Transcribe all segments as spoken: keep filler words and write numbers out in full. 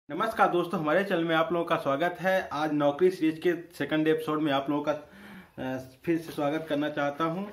नमस्कार दोस्तों, हमारे चैनल में आप लोगों का स्वागत है। आज नौकरी सीरीज के सेकंड एपिसोड में आप लोगों का अ, फिर से स्वागत करना चाहता हूं।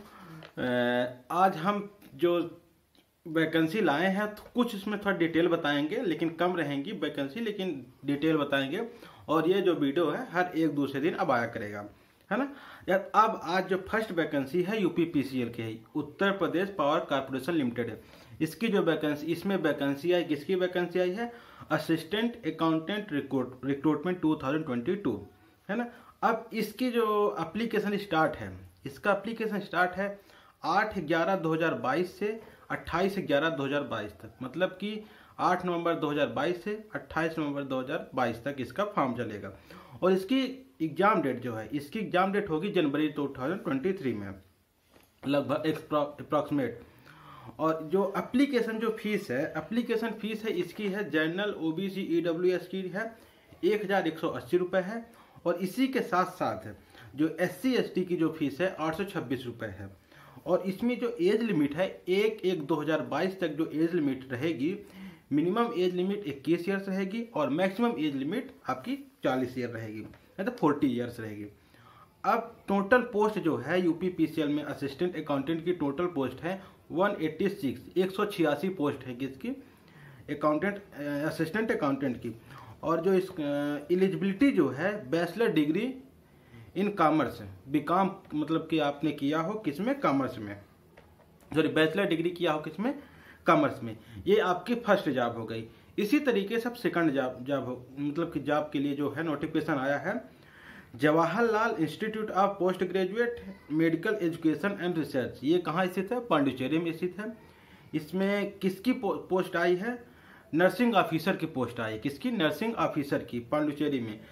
अ, आज हम जो वैकेंसी लाए हैं तो कुछ इसमें थोड़ा डिटेल बताएंगे, लेकिन कम रहेंगी वैकेंसी, लेकिन डिटेल बताएंगे। और ये जो वीडियो है हर एक दूसरे दिन अब आया करेगा, है ना यार। अब आज जो फर्स्ट वैकेंसी है यूपी पीसीएल की है, Uttar Pradesh power corporation limited है। इसकी जो वैकेंसी इसमें वैकेंसी आई, किसकी वैकेंसी आई है? असिस्टेंट अकाउंटेंट रिक्रूट रिक्रूटमेंट दो हज़ार बाईस, है ना। अब इसकी जो एप्लीकेशन स्टार्ट है, इसका एप्लीकेशन स्टार्ट है आठ ग्यारह दो हज़ार बाईस से अट्ठाईस ग्यारह दो हज़ार बाईस तक, मतलब कि आठ नवंबर दो हज़ार बाईस से अट्ठाईस नवंबर दो हज़ार बाईस तक इसका फॉर्म चलेगा। और इसकी एग्जाम डेट जो है, इसकी एग्जाम डेट होगी जनवरी दो हज़ार तेईस में, लगभग अप्रॉक्सीमेट। और जो एप्लीकेशन जो फीस है, एप्लीकेशन फीस है इसकी है जनरल ओबीसी ईडब्ल्यूएस की है एक हजार एक सौ अस्सी रुपये है। और इसी के साथ साथ जो एस सी एस टी की जो फीस है आठ सौ छब्बीस रुपये है। और इसमें जो एज लिमिट है एक एक दो हज़ार बाईस तक जो एज लिमिट रहेगी, मिनिमम एज लिमिट इक्कीस ईयर्स रहेगी और मैक्सिमम एज लिमिट आपकी चालीस ईयर रहेगी, मतलब फोर्टी ईयर्स रहेगी। अब टोटल पोस्ट जो है यूपी पीसीएल में असिस्टेंट अकाउंटेंट की टोटल पोस्ट है एक सौ छियासी एक सौ छियासी पोस्ट है किसकी? अकाउंटेंट असिस्टेंट अकाउंटेंट की। और जो इस एलिजिबिलिटी जो है bachelor degree in commerce, BCom मतलब कि आपने किया हो किसमें? कॉमर्स में, सॉरी बैचलर डिग्री किया हो किसमें? कॉमर्स में। ये आपकी फर्स्ट जॉब हो गई। इसी तरीके से अब सेकंड जॉब जॉब हो, मतलब कि जॉब के लिए जो है नोटिफिकेशन आया है Jawaharlal institute of post graduate medical education and research. ये कहाँ स्थित है? पांडिचेरी में स्थित है। इसमें किसकी पो, पोस्ट आई है? नर्सिंग ऑफिसर की पोस्ट आई है। किसकी? नर्सिंग ऑफिसर की, पांडिचेरी में,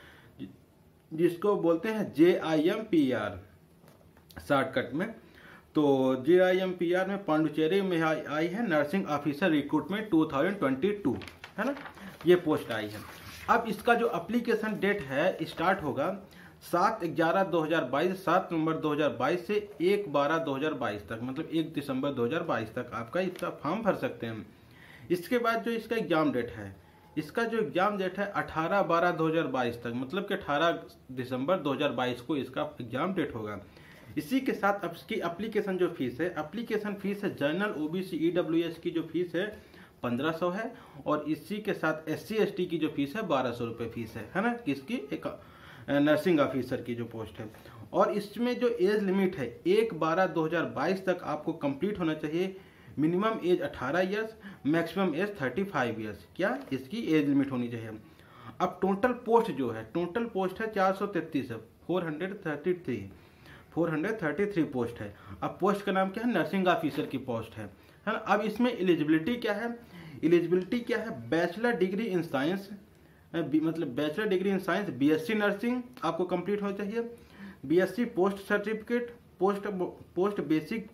जिसको बोलते हैं J I M P R shortcut में। तो J I M P R में पांडिचेरी में आई है नर्सिंग ऑफिसर रिक्रूटमेंट दो हज़ार बाईस, है ना, ये पोस्ट आई है। अब इसका जो एप्लीकेशन डेट है स्टार्ट होगा सात ग्यारह दो हज़ार बाईस, सात नवंबर दो हज़ार बाईस से एक बारह दो हज़ार बाईस तक, मतलब एक दिसंबर दो हज़ार बाईस तक आपका इसका फॉर्म भर सकते हैं। इसके बाद जो इसका एग्जाम डेट है, इसका जो एग्जाम डेट है अठारह बारह दो हज़ार बाईस तक, मतलब कि अठारह दिसंबर दो हज़ार बाईस को इसका एग्जाम डेट होगा। इसी के साथ अब इसकी एप्लीकेशन जो फीस है, एप्लीकेशन फीस है जनरल ओबीसी ईडब्ल्यूएस की जो फीस है पंद्रह सौ है। और इसी के साथ एस सी एस टी की जो फीस है बारह सौ रुपये फीस है, है ना, किसकी? एक नर्सिंग ऑफिसर की जो पोस्ट है। और इसमें जो एज लिमिट है एक बारह दो हज़ार बाईस तक आपको कंप्लीट होना चाहिए। मिनिमम एज अठारह ईयर्स, मैक्सिमम एज पैंतीस ईयर्स, क्या इसकी एज लिमिट होनी चाहिए। अब टोटल पोस्ट जो है, टोटल पोस्ट है चार सौ तैंतीस है, four hundred thirty three four hundred thirty three post है। अब पोस्ट का नाम क्या है? नर्सिंग ऑफिसर की पोस्ट है, है ना। अब इसमें एलिजिबिलिटी क्या है? एलिजिबिलिटी क्या है? बैचलर डिग्री इन साइंस, मतलब bachelor degree in science, BSc nursing आपको कंप्लीट होना चाहिए, BSc post certificate, post post basic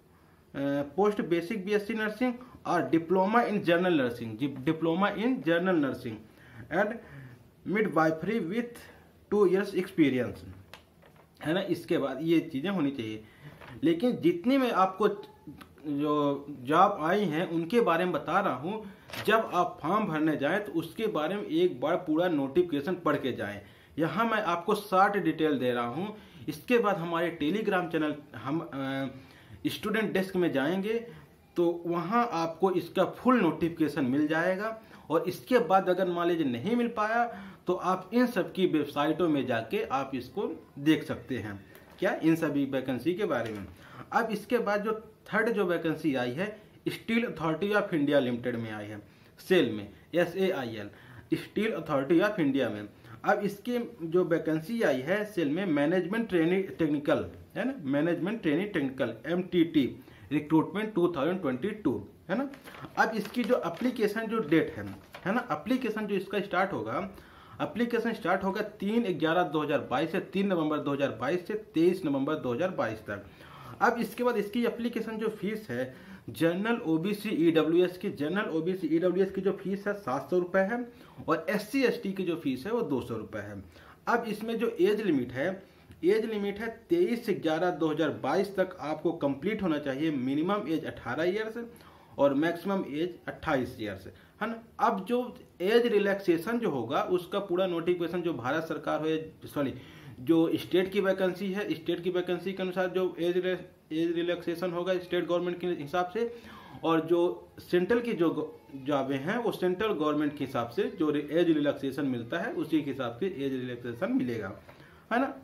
post basic BSc nursing और diploma in general nursing, diploma in general nursing and midwifery with two years experience, है ना। इसके बाद ये चीज़ें होनी चाहिए। लेकिन जितनी मैं आपको जो जॉब आई हैं उनके बारे में बता रहा हूँ, जब आप फॉर्म भरने जाएं तो उसके बारे में एक बार पूरा नोटिफिकेशन पढ़ के जाएं। यहाँ मैं आपको शॉर्ट डिटेल दे रहा हूँ। इसके बाद हमारे टेलीग्राम चैनल, हम स्टूडेंट डेस्क में जाएंगे तो वहाँ आपको इसका फुल नोटिफिकेशन मिल जाएगा। और इसके बाद अगर मान लीजिए नहीं मिल पाया तो आप इन सब की वेबसाइटों में जाके आप इसको देख सकते हैं, क्या, इन सभी वैकेंसी के बारे में। अब इसके बाद जो थर्ड जो वैकेंसी आई है steel authority of India limited में आई है, सेल में, S A I L, steel authority of India में। अब इसकी जो वैकेंसी आई है सेल में मैनेजमेंट ट्रेनिंग टेक्निकल, है ना, management training technical M T T recruitment दो हज़ार बाईस, है ना। अब इसकी जो एप्लीकेशन जो डेट है, है ना, एप्लीकेशन जो इसका स्टार्ट होगा, एप्लीकेशन स्टार्ट होगा तीन ग्यारह दो हज़ार बाईस से तीन नवंबर दो हज़ार बाईस से तेईस नवंबर दो हज़ार बाईस तक। अब इसके बाद इसकी एप्लीकेशन जो फीस है जनरल ओबीसी ईडब्ल्यूएस की, जनरल ओबीसी ईडब्ल्यूएस की जो फीस है सात सौ रुपये है। और एस सी एस टी की जो फीस है वो दो सौ रुपये है। अब इसमें जो एज लिमिट है, एज लिमिट है तेईस ग्यारह दो हज़ार बाईस तक आपको कंप्लीट होना चाहिए। मिनिमम एज अठारह ईयर्स और मैक्सिमम एज अट्ठाईस ईयर्स। है ना। अब जो एज रिलैक्सेशन जो होगा उसका पूरा नोटिफिकेशन जो भारत सरकार हो या सॉरी जो स्टेट की वैकेंसी है, स्टेट की वैकेंसी के अनुसार जो एज एज रिलैक्सेशन होगा स्टेट गवर्नमेंट के हिसाब से, और जो सेंट्रल की जो जॉबें हैं वो सेंट्रल गवर्नमेंट के हिसाब से जो एज रिलैक्सेशन मिलता है उसी के हिसाब से एज रिलैक्सेशन मिलेगा, है ना।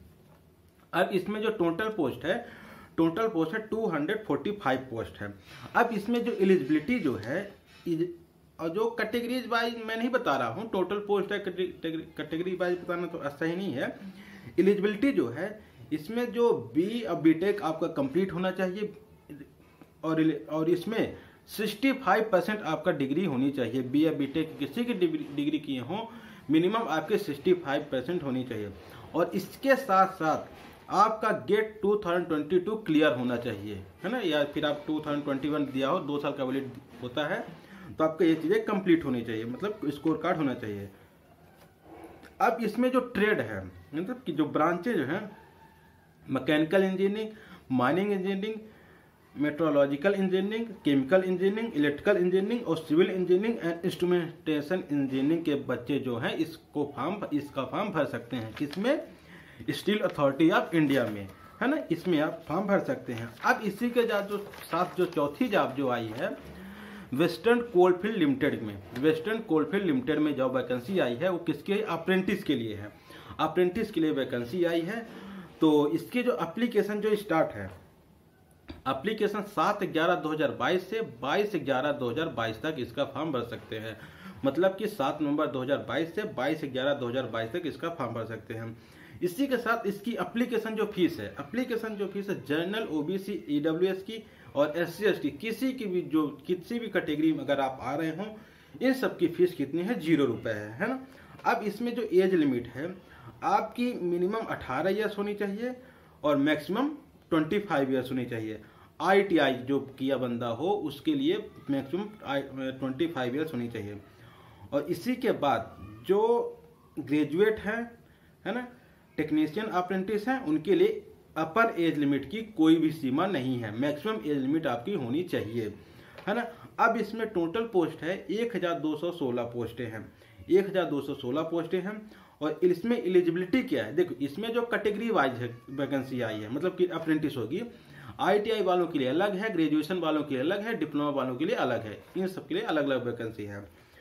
अब इसमें जो टोटल पोस्ट है, टोटल पोस्ट है two hundred forty five post है। अब इसमें जो एलिजिबिलिटी जो है और जो कैटेगरीज वाइज मैं नहीं बता रहा हूँ, टोटल पोस्ट है कैटेगरी वाइज बताना तो सही नहीं है। एलिजिबिलिटी जो है इसमें जो बी और बीटेक आपका कंप्लीट होना चाहिए और और इसमें पैंसठ परसेंट आपका डिग्री होनी चाहिए। बी या बीटेक किसी की डिग्री किए हों मिनिमम आपके पैंसठ परसेंट होनी चाहिए। और इसके साथ साथ आपका GATE two thousand twenty two clear होना चाहिए, है ना, या फिर आप टू थाउजेंड ट्वेंटी वन दिया हो, दो साल का वैलिड होता है, तो आपको ये चीज़ें कंप्लीट होनी चाहिए, मतलब स्कोर कार्ड होना चाहिए। अब इसमें जो ट्रेड है मतलब कि जो ब्रांचेज हैं, mechanical engineering, mining engineering, metrological engineering, chemical engineering, electrical engineering और civil engineering and instrumentation engineering के बच्चे जो हैं इसको फॉर्म इसका फॉर्म भर सकते हैं। किसमें? स्टील अथॉरिटी ऑफ इंडिया में, है ना, इसमें आप फॉर्म भर सकते हैं। अब इसी के साथ जो साथ जो चौथी जॉब जो आई है वेस्टर्न कोलफील्ड लिमिटेड में, वेस्टर्न कोलफील्ड लिमिटेड में जो वैकेंसी आई है वो किसके? अप्रेंटिस के लिए है। अप्रेंटिस के लिए वैकेंसी आई है। तो इसकी जो एप्लीकेशन जो स्टार्ट है, एप्लीकेशन सात ग्यारह दो हजार बाईस से बाईस ग्यारह दो हजार बाईस तक इसका फॉर्म भर सकते हैं। मतलब कि सात नवंबर दो हजार बाईस से बाईस ग्यारह दो हजार बाईस तक इसका फॉर्म भर सकते हैं। इसी के साथ इसकी एप्लीकेशन जो फीस है, एप्लीकेशन जो फीस है जनरल, ओबीसी, ईडब्ल्यूएस की और एससी एसटी किसी की भी जो किसी भी कैटेगरी में अगर आप आ रहे हो इन सब की फीस कितनी है? जीरो रुपए है, है ना। अब इसमें जो एज लिमिट है आपकी मिनिमम अठारह ईयर्स होनी चाहिए और मैक्सिमम ट्वेंटी फाइव ईयर्स होनी चाहिए। आईटीआई जो किया बंदा हो उसके लिए मैक्सिमम ट्वेंटी फाइव ईयर्स होनी चाहिए। और इसी के बाद जो ग्रेजुएट हैं, है ना, टेक्नीशियन अप्रेंटिस हैं, उनके लिए अपर एज लिमिट की कोई भी सीमा नहीं है, मैक्सिमम एज लिमिट आपकी होनी चाहिए, है ना। अब इसमें टोटल पोस्ट है एक हजार दो सौ सोलह पोस्टें हैं, एक हजार दो सौ सोलह पोस्टें हैं। और इसमें एलिजिबिलिटी क्या है? देखो इसमें जो कैटेगरी वाइज है वैकेंसी आई है, मतलब कि अप्रेंटिस होगी, आईटीआई वालों के लिए अलग है, ग्रेजुएशन वालों के लिए अलग है, डिप्लोमा वालों के लिए अलग है, इन सब के लिए अलग अलग वैकेंसी है।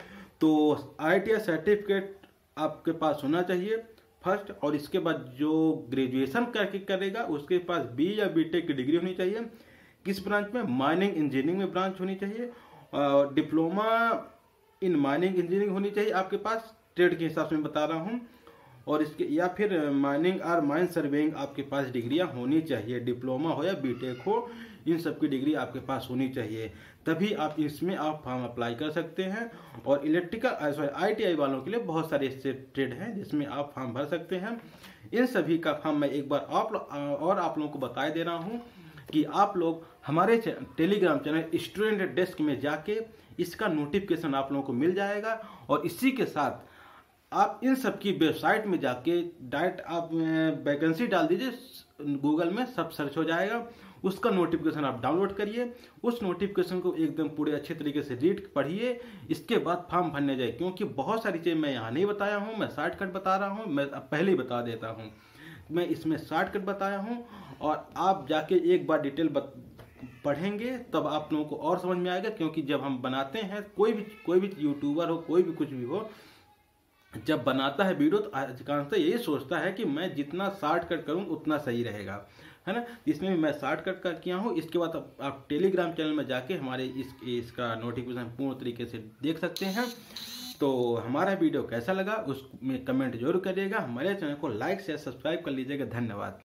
तो आईटीआई सर्टिफिकेट आपके पास होना चाहिए फर्स्ट, और इसके बाद जो ग्रेजुएशन करके करेगा उसके पास बी या बीटेक की डिग्री होनी चाहिए। किस ब्रांच में? माइनिंग इंजीनियरिंग में ब्रांच होनी चाहिए, और डिप्लोमा इन माइनिंग इंजीनियरिंग होनी चाहिए आपके पास, ट्रेड के हिसाब से मैं बता रहा हूँ। और इसके या फिर माइनिंग और माइन सर्वेइंग आपके पास डिग्रियां होनी चाहिए, डिप्लोमा हो या बीटेक हो, इन सब की डिग्री आपके पास होनी चाहिए, तभी आप इसमें आप फॉर्म अप्लाई कर सकते हैं। और इलेक्ट्रिकल सॉरी आईटीआई वालों के लिए बहुत सारे ऐसे ट्रेड हैं जिसमें आप फॉर्म भर सकते हैं। इन सभी का फॉर्म मैं एक बार आप और आप लोगों को बता दे रहा हूँ कि आप लोग हमारे टेलीग्राम चैनल स्टूडेंट डेस्क में जाके इसका नोटिफिकेशन आप लोगों को मिल जाएगा। और इसी के साथ आप इन सब की वेबसाइट में जाके डायरेक्ट आप वैकेंसी डाल दीजिए, गूगल में सब सर्च हो जाएगा, उसका नोटिफिकेशन आप डाउनलोड करिए, उस नोटिफिकेशन को एकदम पूरे अच्छे तरीके से रीड पढ़िए, इसके बाद फॉर्म भरने जाए। क्योंकि बहुत सारी चीज़ें मैं यहाँ नहीं बताया हूँ, मैं शॉर्टकट बता रहा हूँ, मैं अब पहले ही बता देता हूँ, मैं इसमें शॉर्टकट बताया हूँ। और आप जाके एक बार डिटेल पढ़ेंगे तब आप लोगों को और समझ में आएगा। क्योंकि जब हम बनाते हैं, कोई भी कोई भी यूट्यूबर हो, कोई भी कुछ भी हो, जब बनाता है वीडियो तो अधिकांशतः यही सोचता है कि मैं जितना शॉर्टकट करूं उतना सही रहेगा, है ना। इसमें भी मैं शॉर्टकट कर किया हूं। इसके बाद आप, आप टेलीग्राम चैनल में जाके हमारे इस इसका नोटिफिकेशन पूर्ण तरीके से देख सकते हैं। तो हमारा वीडियो कैसा लगा उसमें कमेंट जरूर करिएगा, हमारे चैनल को लाइक शेयर सब्सक्राइब कर लीजिएगा। धन्यवाद।